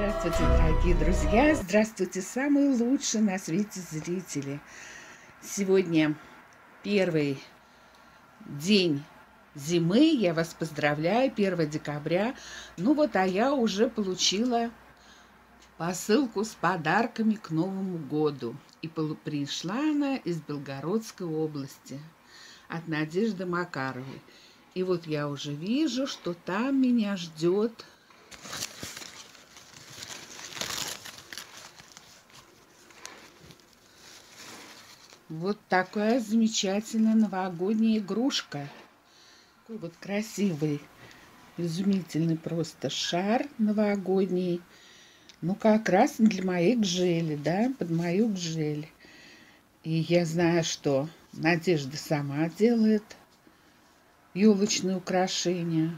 Здравствуйте, дорогие друзья! Здравствуйте, самые лучшие на свете зрители! Сегодня первый день зимы. Я вас поздравляю, 1 декабря. А я уже получила посылку с подарками к Новому году. И пришла она из Белгородской области от Надежды Макаровой. И вот я уже вижу, что там меня ждет вот такая замечательная новогодняя игрушка. Такой вот красивый, изумительный просто шар новогодний. Ну, как раз для моей гжели, да, под мою гжель. И я знаю, что Надежда сама делает елочные украшения.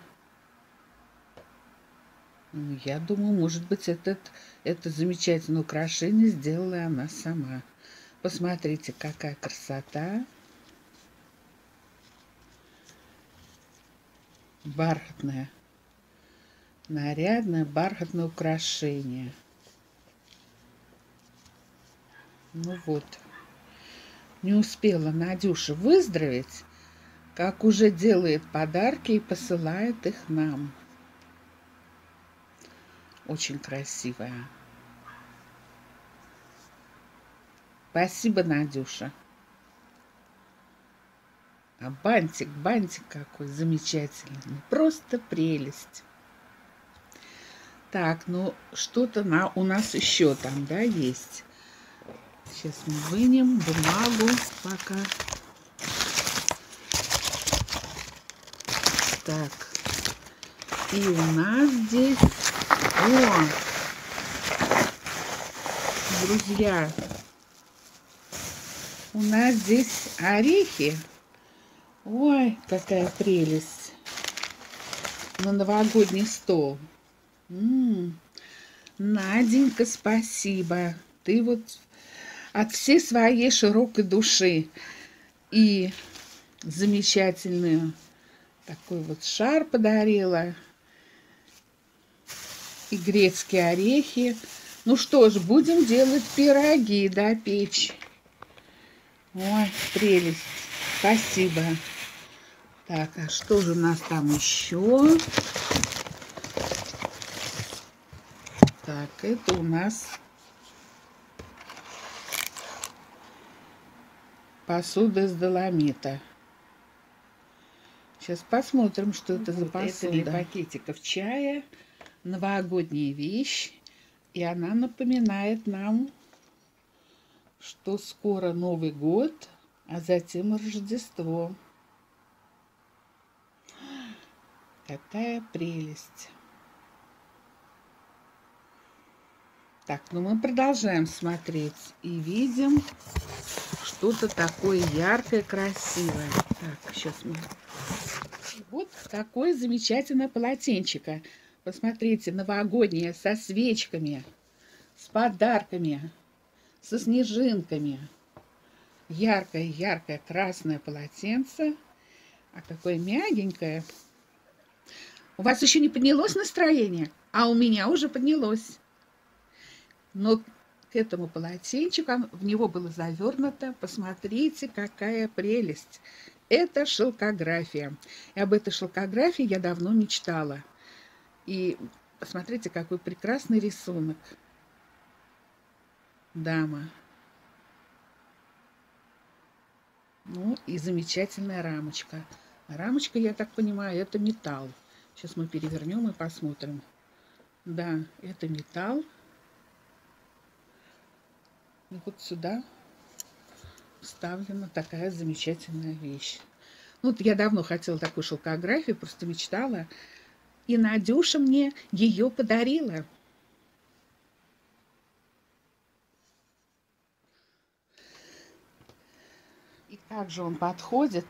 Ну, я думаю, может быть, это замечательное украшение сделала она сама. Посмотрите, какая красота. Бархатное, нарядное бархатное украшение. Ну вот, не успела Надюша выздороветь, как уже делает подарки и посылает их нам. Очень красивая. Спасибо, Надюша. А бантик какой замечательный. Просто прелесть. Так, ну что-то у нас еще там, да, есть. Сейчас мы вынем бумагу пока. Так. И у нас здесь... О! Друзья! У нас здесь орехи. Ой, какая прелесть. На новогодний стол. Наденька, спасибо. Ты вот от всей своей широкой души и замечательный такой вот шар подарила. И грецкие орехи. Ну что ж, будем делать пироги, да, печь. Ой, прелесть. Спасибо. Так, а что же у нас там еще? Так, это у нас посуда из доломита. Сейчас посмотрим, что это за посуда. Это для пакетиков чая. Новогодняя вещь. И она напоминает нам, что скоро Новый год, а затем Рождество. Какая прелесть. Так, ну мы продолжаем смотреть и видим что-то такое яркое, красивое. Так, сейчас мы... Вот такое замечательное полотенчико. Посмотрите, новогоднее, со свечками, с подарками, со снежинками. Яркое красное полотенце. А какое мягенькое. У вас еще не поднялось настроение, а у меня уже поднялось. Но к этому полотенчику в него было завернуто. Посмотрите, какая прелесть. Это шелкография. И об этой шелкографии я давно мечтала. И посмотрите, какой прекрасный рисунок. Дама. Ну и замечательная рамочка. Рамочка, я так понимаю, это металл. Сейчас мы перевернем и посмотрим. Да, это металл. И вот сюда вставлена такая замечательная вещь. Ну, вот я давно хотела такую шелкографию, просто мечтала. И Надюша мне ее подарила. И также он подходит.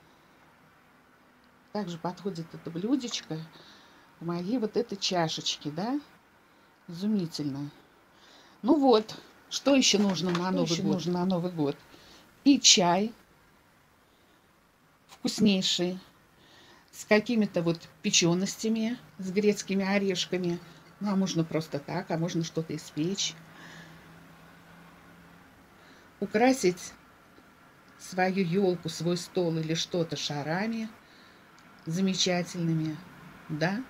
Также подходит это блюдечко в моей вот этой чашечке, да? Изумительно. Ну вот, что еще нужно на Новый год? И чай вкуснейший, с какими-то вот печеностями, с грецкими орешками. Ну, а можно просто так, а можно что-то испечь. Украсить свою елку, свой стол или что-то шарами замечательными, да?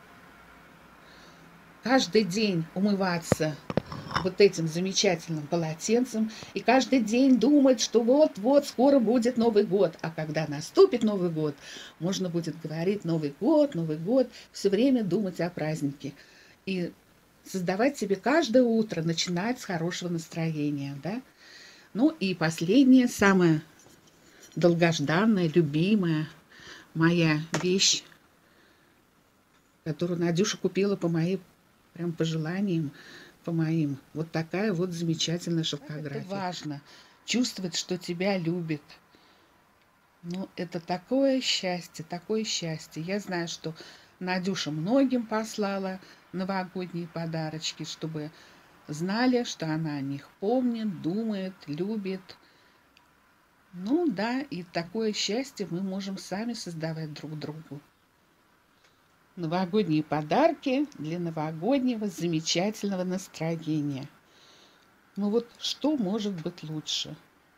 Каждый день умываться вот этим замечательным полотенцем и каждый день думать, что вот-вот скоро будет Новый год. А когда наступит Новый год, можно будет говорить Новый год, все время думать о празднике. И создавать себе каждое утро, начинать с хорошего настроения, да? Ну и последнее, самое долгожданная, любимая моя вещь, которую Надюша купила по моим прям пожеланиям, по моим. Вот такая вот замечательная шелкография. Это важно. Чувствовать, что тебя любят. Ну, это такое счастье, такое счастье. Я знаю, что Надюша многим послала новогодние подарочки, чтобы знали, что она о них помнит, думает, любит. Ну да, и такое счастье мы можем сами создавать друг другу. Новогодние подарки для новогоднего замечательного настроения. Ну вот что может быть лучше?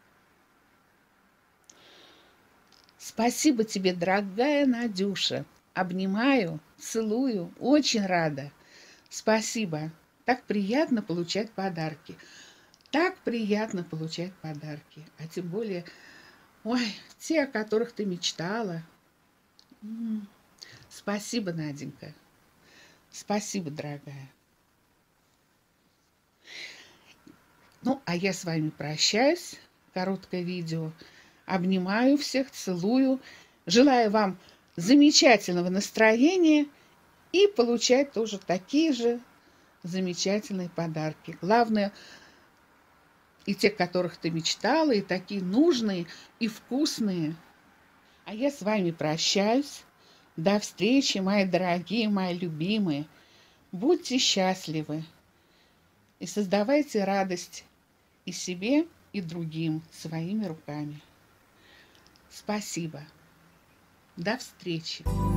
Спасибо тебе, дорогая Надюша. Обнимаю, целую, очень рада. Спасибо. Так приятно получать подарки. Так приятно получать подарки. А тем более, ой, те, о которых ты мечтала. Спасибо, Наденька. Спасибо, дорогая. Ну, а я с вами прощаюсь. Короткое видео. Обнимаю всех, целую. Желаю вам замечательного настроения и получать тоже такие же замечательные подарки. Главное, и те, которых ты мечтала, и такие нужные, и вкусные. А я с вами прощаюсь. До встречи, мои дорогие, мои любимые. Будьте счастливы и создавайте радость и себе, и другим своими руками. Спасибо. До встречи.